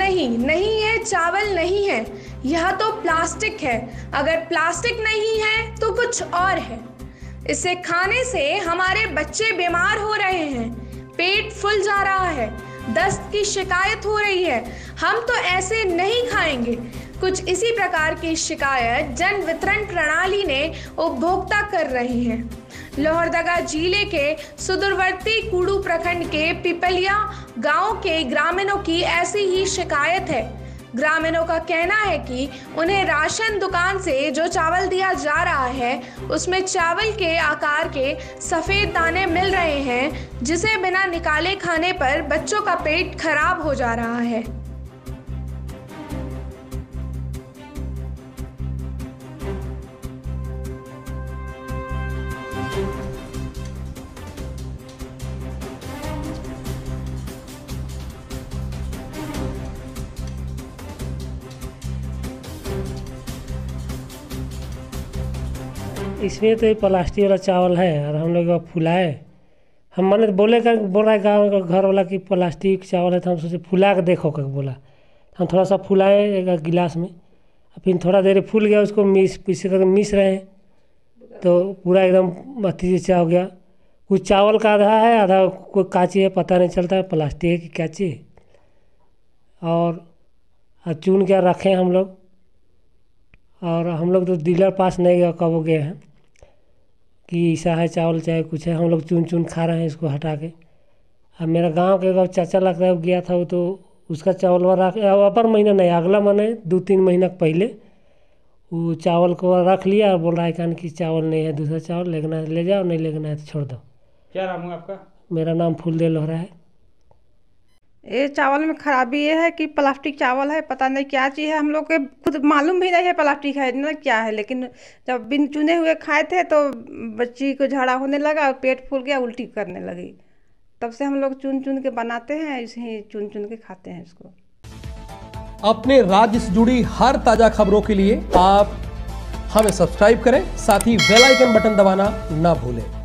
नहीं, नहीं ये चावल नहीं है, यह तो प्लास्टिक है। अगर प्लास्टिक नहीं है तो कुछ और है। इसे खाने से हमारे बच्चे बीमार हो रहे हैं, पेट फूल जा रहा है, दस्त की शिकायत हो रही है। हम तो ऐसे नहीं खाएंगे। कुछ इसी प्रकार की शिकायत जन वितरण प्रणाली ने उपभोक्ता कर रही है। लोहरदगा जिले के सुदूरवर्ती कुडू प्रखंड के पिपलिया गांव के ग्रामीणों की ऐसी ही शिकायत है। ग्रामीणों का कहना है कि उन्हें राशन दुकान से जो चावल दिया जा रहा है उसमें चावल के आकार के सफ़ेद दाने मिल रहे हैं, जिसे बिना निकाले खाने पर बच्चों का पेट खराब हो जा रहा है। इसमें तो ये प्लास्टिक वाला चावल है और हम लोग फुलाए। हम मैंने बोल रहा है गाँव का घर वाला कि प्लास्टिक चावल है, तो हम सोचे फुला के देखो कर बोला। हम थोड़ा सा फुलाए एक गिलास में, फिर थोड़ा देर फूल गया, उसको पीछे करके मिस रहे हैं तो पूरा एकदम अति जैसा हो गया। कुछ चावल का आधा है, आधा कोई काची है, पता नहीं चलता है प्लास्टिक है कि क्या चीज़। और चुन के रखें हम लोग, और हम लोग तो डीलर पास नहीं गए, कब गए हैं कि ऐसा है चावल चाहे कुछ है। हम लोग चुन चुन खा रहे हैं इसको हटा के। अब मेरा गांव के एक चाचा लगता है वो गया था, वो तो उसका चावल रख अपर महीना नहीं, अगला महीने 2-3 महीना पहले वो चावल को रख लिया और बोल रहा है कान कि चावल नहीं है, दूसरा चावल लेना है ले जाओ, नहीं लेना है तो छोड़ दो। क्या नाम है आपका? मेरा नाम फूलदेव लोहरा है। ये चावल में खराबी ये है कि प्लास्टिक चावल है, पता नहीं क्या चीज़ है, हम लोग के खुद मालूम भी नहीं है प्लास्टिक है ना क्या है। लेकिन जब बिन चुने हुए खाए थे तो बच्ची को झाड़ा होने लगा और पेट फूल गया, उल्टी करने लगी। तब से हम लोग चुन चुन के बनाते हैं, ऐसे ही चुन चुन के खाते हैं इसको। अपने राज्य से जुड़ी हर ताजा खबरों के लिए आप हमें सब्सक्राइब करें, साथ ही बेल आइकन बटन दबाना ना भूलें।